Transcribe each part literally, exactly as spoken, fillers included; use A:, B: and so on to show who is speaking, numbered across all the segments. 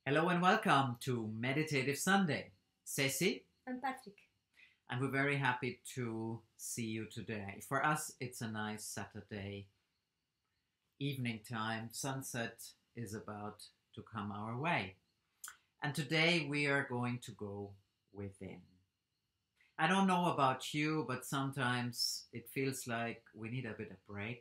A: Hello and welcome to Meditative Sunday. Ceci,
B: I'm Patrick.
A: and we're very happy to see you today. For us, it's a nice Saturday evening time. Sunset is about to come our way. And today we are going to go within. I don't know about you, but sometimes it feels like we need a bit of break.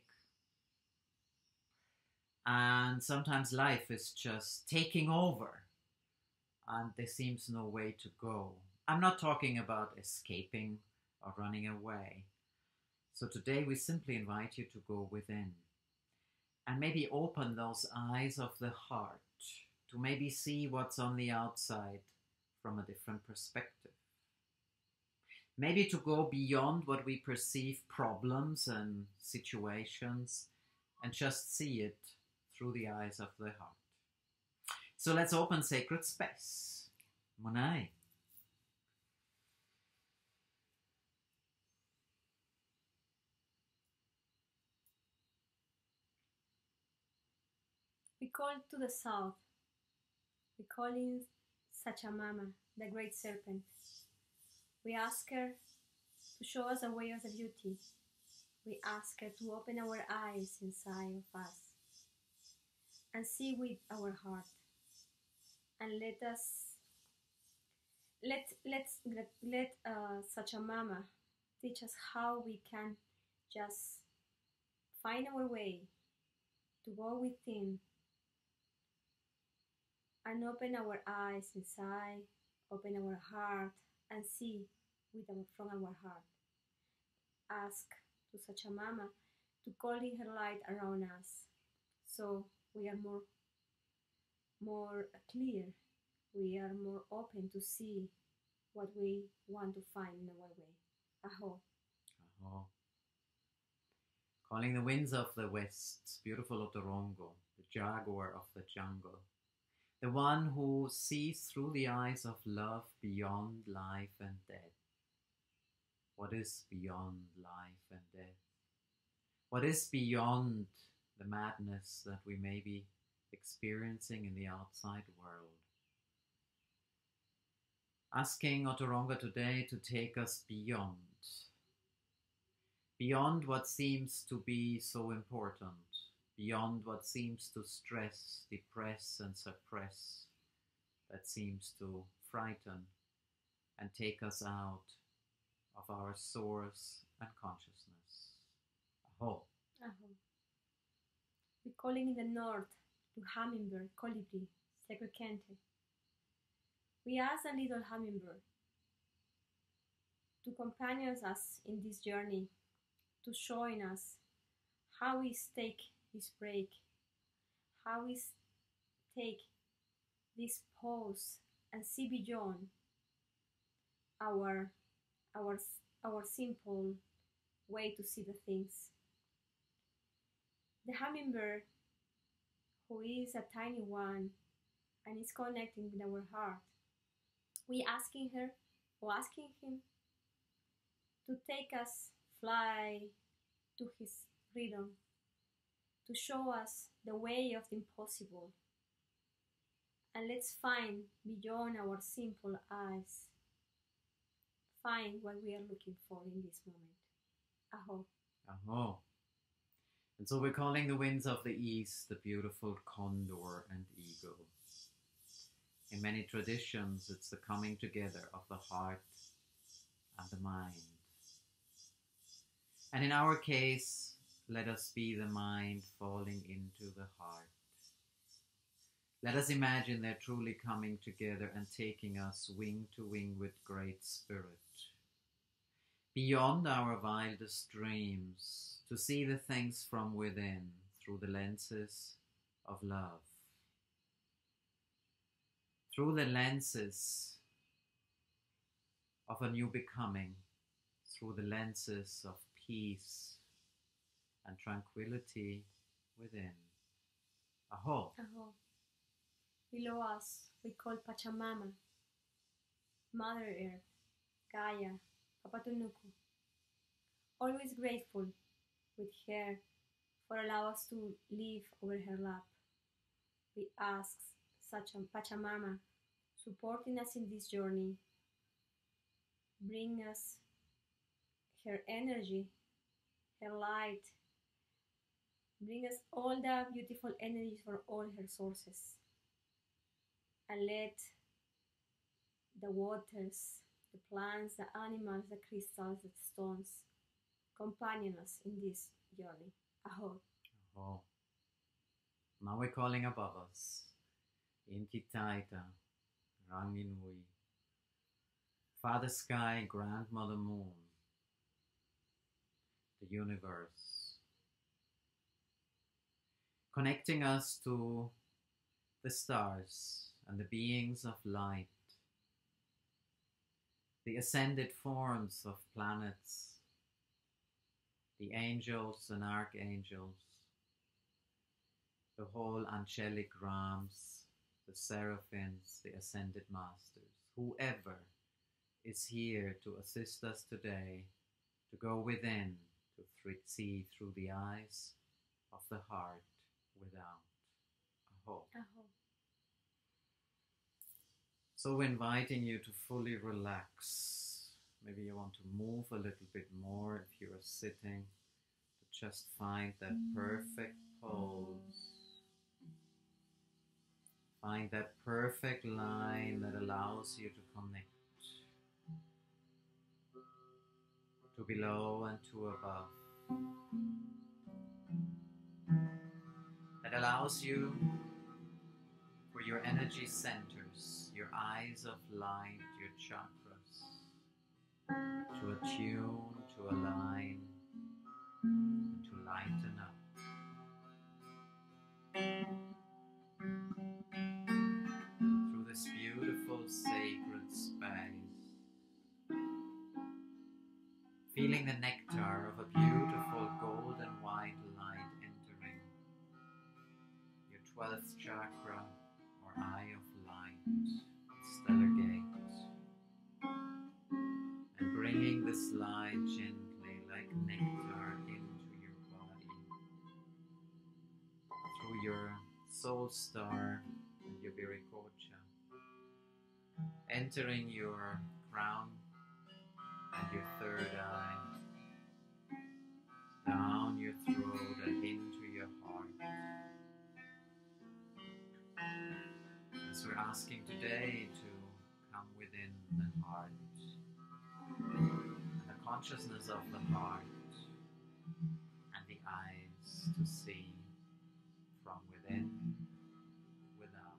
A: And sometimes life is just taking over and there seems no way to go. I'm not talking about escaping or running away. So today we simply invite you to go within and maybe open those eyes of the heart to maybe see what's on the outside from a different perspective. Maybe to go beyond what we perceive problems and situations and just see it through the eyes of the heart. So let's open sacred space. Monai.
B: We call to the south. We call in Sachamama, the great serpent. We ask her to show us the way of the beauty. We ask her to open our eyes inside of us and see with our heart. And let us let let's let, let uh, Sachamama teach us how we can just find our way to go within and open our eyes inside, open our heart, and see with our, from our heart. Ask to Sachamama to call in her light around us, so we are more, more clear. We are more open to see what we want to find in our way. Aho.
A: Aho. Calling the winds of the west, beautiful Otorongo, the jaguar of the jungle. The one who sees through the eyes of love beyond life and death. What is beyond life and death? What is beyond the madness that we may be experiencing in the outside world? Asking Otoronga today to take us beyond. Beyond what seems to be so important. Beyond what seems to stress, depress, and suppress, that seems to frighten and take us out of our source and consciousness. Aho.
B: Aho. We're calling in the north to hummingbird, colibri, sacred kente. We ask a little hummingbird to accompany us in this journey, to showing us how we take this break, how we take this pause and see beyond our, our, our simple way to see the things. The hummingbird, who is a tiny one and is connecting with our heart, we asking her or asking him to take us fly to his freedom, to show us the way of the impossible. And let's find beyond our simple eyes, find what we are looking for in this moment. Aho.
A: Aho. And so we're calling the winds of the east the beautiful condor and eagle. In many traditions, it's the coming together of the heart and the mind. And in our case, let us be the mind falling into the heart. Let us imagine they're truly coming together and taking us wing to wing with great spirit. Beyond our wildest dreams, to see the things from within through the lenses of love. Through the lenses of a new becoming, through the lenses of peace and tranquility within. Aho.
B: Aho. Below us, we call Pachamama, Mother Earth, Gaia, Papatunuku. Always grateful with her for allow us to live over her lap. We ask such a Pachamama, supporting us in this journey, bring us her energy, her light, bring us all the beautiful energies for all her sources, and let the waters, the plants, the animals, the crystals, the stones companion us in this journey. Aho.
A: Oh. Now we're calling above us. Inti Taita, Ranginui, Father Sky, Grandmother Moon, the universe, connecting us to the stars and the beings of light, the ascended forms of planets, the angels and archangels, the whole angelic realms, the seraphims, the ascended masters, whoever is here to assist us today to go within, to th- see through the eyes of the heart without. Aho.
B: Aho.
A: So inviting you to fully relax. Maybe you want to move a little bit more if you are sitting, to just find that perfect pose. Find that perfect line that allows you to connect to below and to above. That allows you for your energy centers, your eyes of light, your chakras, to attune, to align, and to lighten up. Through this beautiful sacred space, feeling the nectar of a beautiful golden white light entering your twelfth chakra or eye of light, stellar gate, and bringing this light gently like nectar into your body, through your soul star and your viricocha, entering your crown and your third eye, down your throat and into your heart. As we're asking today to come within the heart, and the consciousness of the heart, and the eyes to see from within, without.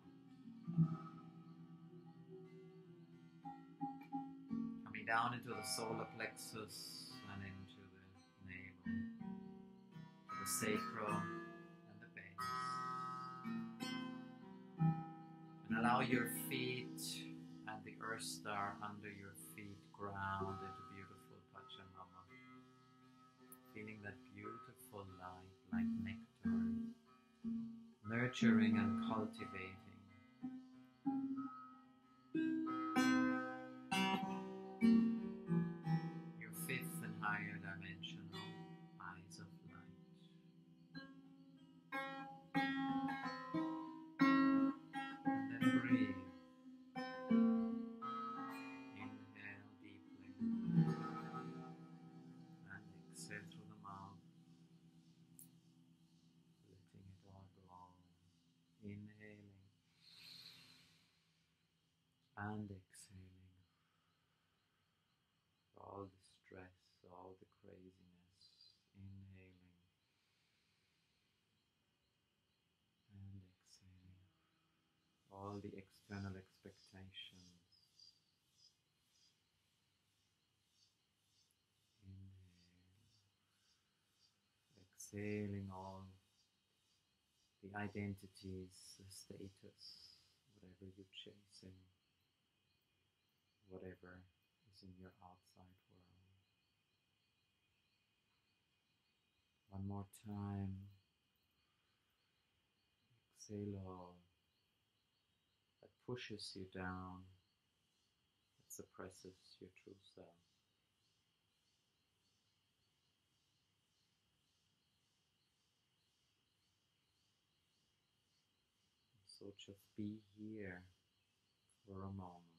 A: Coming down into the solar plexus and into the navel, to the sacral and the base. And allow your feet and the earth star under your feet ground into beautiful Pachamama. Feeling that beautiful light like nectar, nurturing and cultivating. Your fifth and higher dimensional eyes of light. And then breathe. Inhale deeply. And exhale through the mouth. Letting it all go. Inhaling. And exhaling. All the stress, all the craziness. Inhaling. And exhaling. All the external expectations. Exhaling all the identities, the status, whatever you're chasing, whatever is in your outside world. One more time. Exhale all that pushes you down, that suppresses your true self. So So just be here for a moment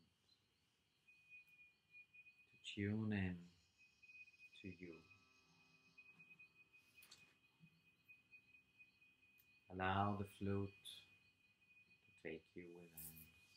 A: to tune in to you. Allow the flute to take you within.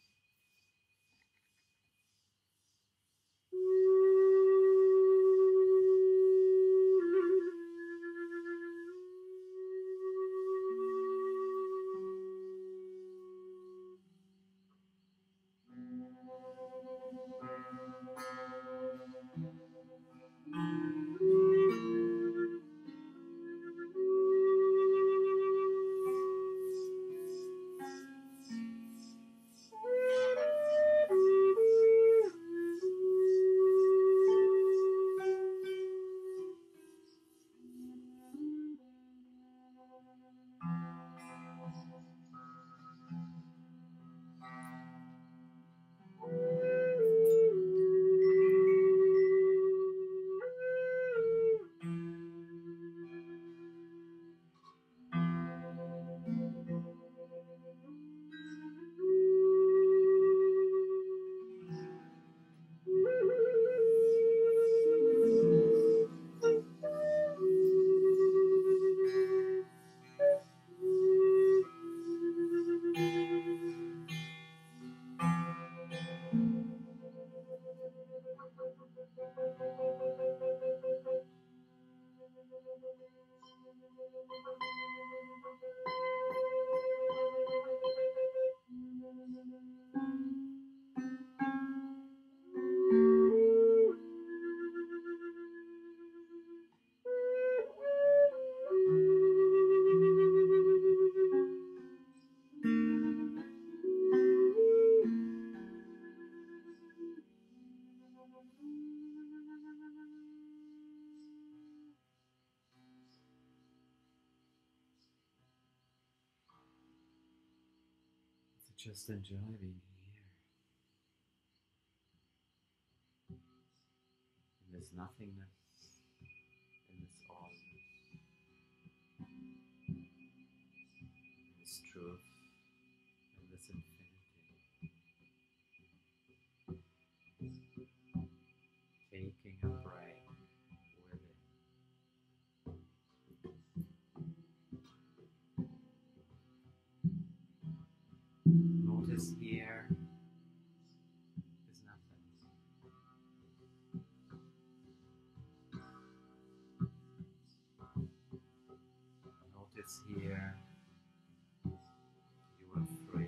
A: So just enjoy being here in this nothingness, in this allness, in this truth, in this infinity. Taking a break with it. Notice here is nothing. Notice here you are free.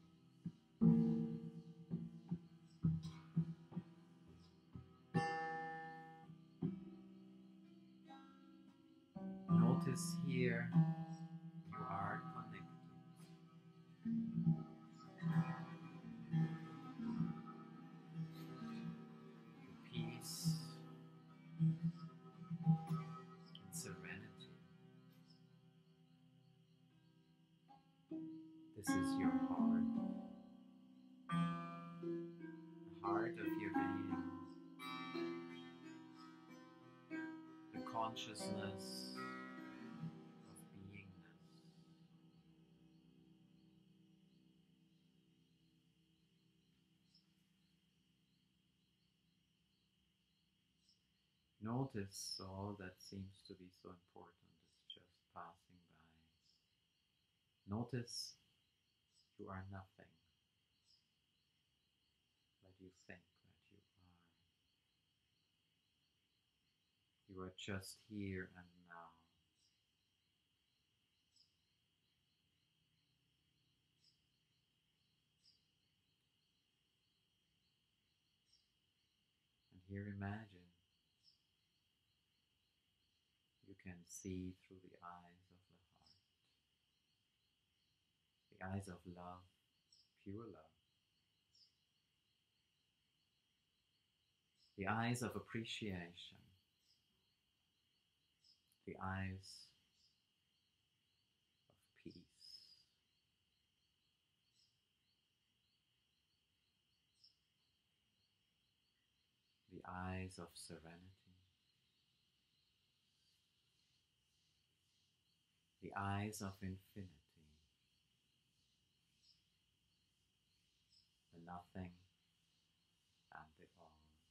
A: Notice here you are connected. Peace and serenity. This is your heart, the heart of your being, the consciousness of beingness. Notice all that seems to be so important is just passing by. Notice you are nothing, but you think that you are. You are just here and now. And here imagine you can see through the eyes of the heart, the eyes of love, pure love, the eyes of appreciation, the eyes of peace, the eyes of serenity, the eyes of infinity. nothing and the all.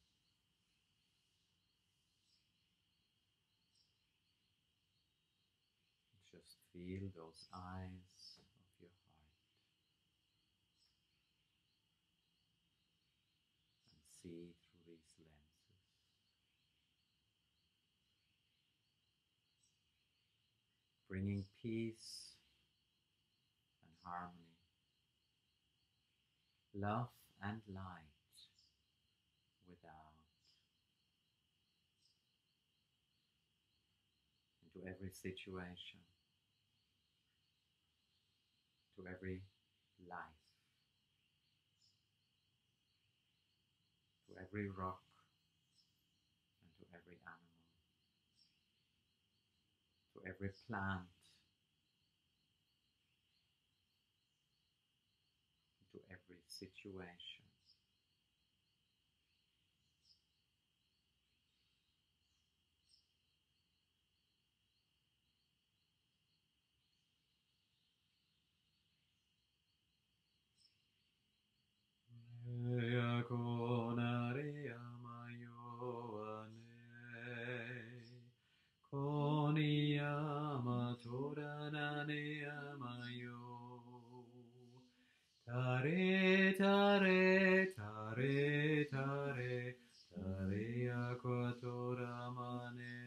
A: Just feel those eyes of your heart and see through these lenses, bringing peace and harmony, love and light without, into every situation, to every life, to every rock and to every animal, to every plant, to every situation. Tare, tare, tare, tare, tare aquatora mane.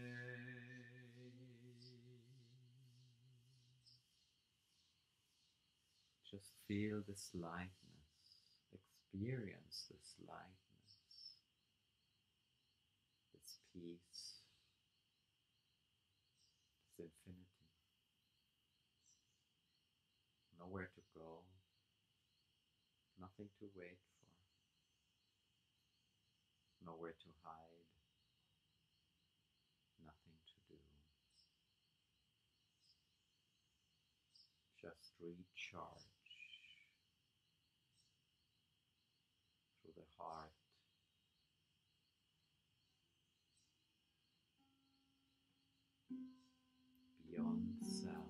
A: Just feel this lightness, experience this lightness, this peace, this infinity. Nowhere to go, nothing to wait for, nowhere to hide, nothing to do. Just recharge through the heart, beyond self.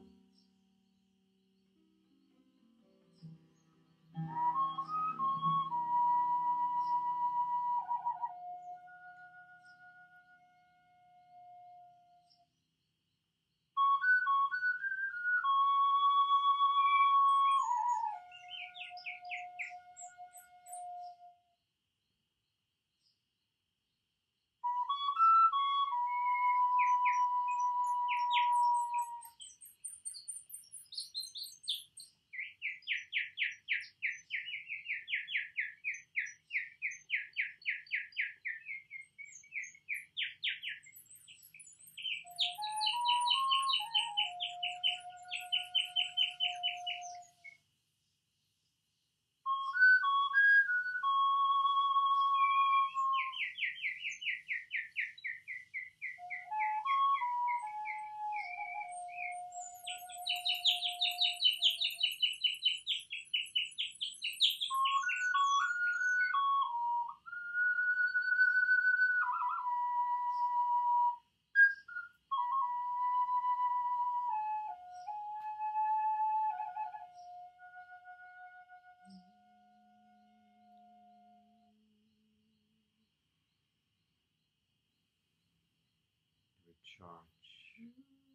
A: Recharge.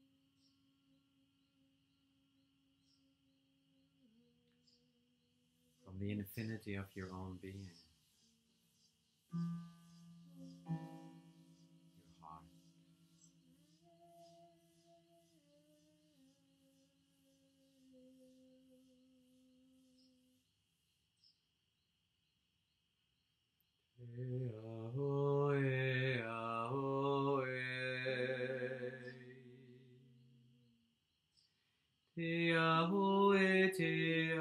A: From the infinity of your own being, your heart. Te ahoe, ahoe. Te ahoe, te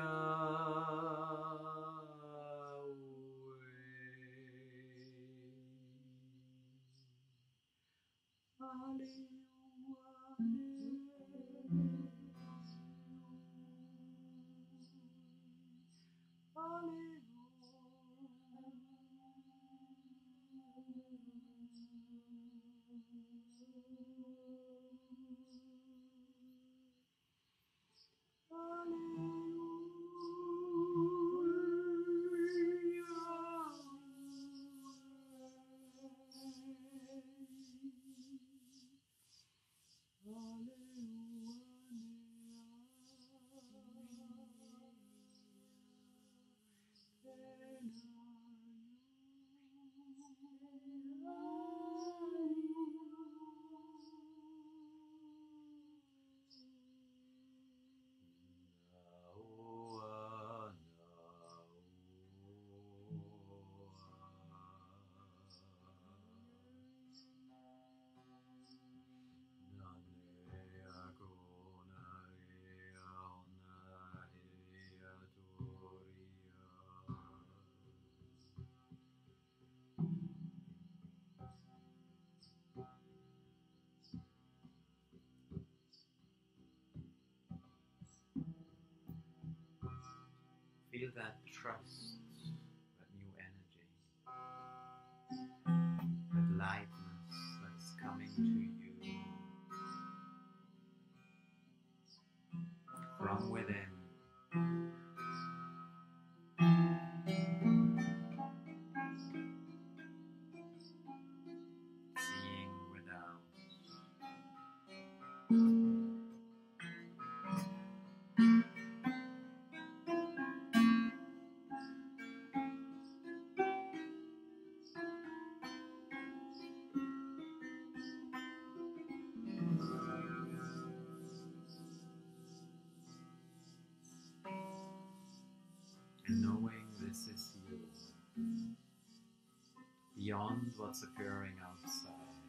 A: feel that trust, that new energy, that lightness that is coming to you from within. Seeing without. And knowing this is you, beyond what's occurring outside,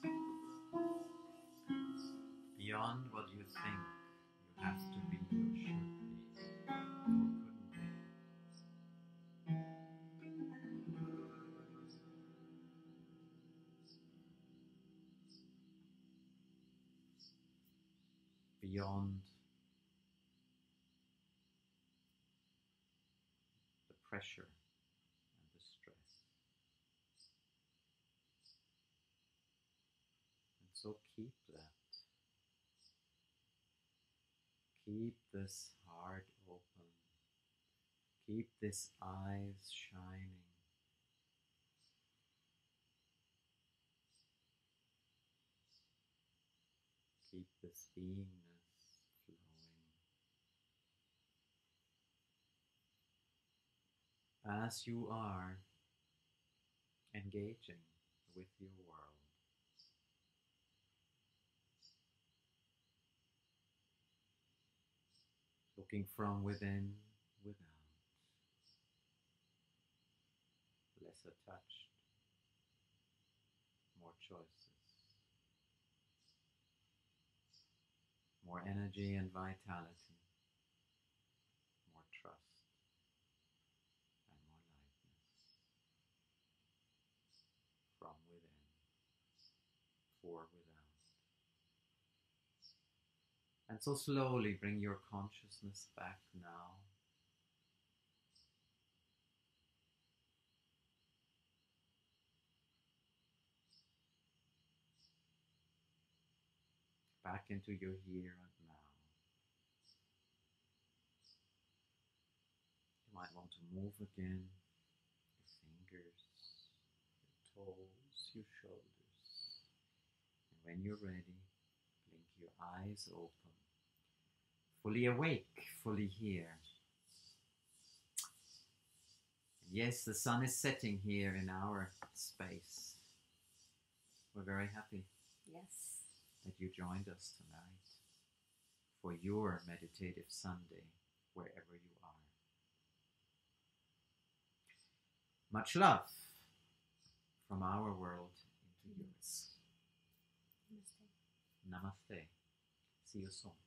A: beyond what you think you have to be or should be or couldn't be. Beyond the pressure and the stress. And so keep that. Keep this heart open. Keep this eyes shining. Keep this beingness flowing. As you are engaging with your world. Looking from within, without. Less attached. More choices. More energy and vitality. More trust. And more lightness. From within. For without. And so slowly bring your consciousness back now. Back into your here and now. You might want to move again your fingers, your toes, your shoulders. And when you're ready, blink your eyes open. Fully awake, fully here. And yes, the sun is setting here in our space. We're very happy.
B: Yes.
A: That you joined us tonight for your Meditative Sunday, wherever you are. Much love from our world into yours.
B: Namaste.
A: Namaste. See you soon.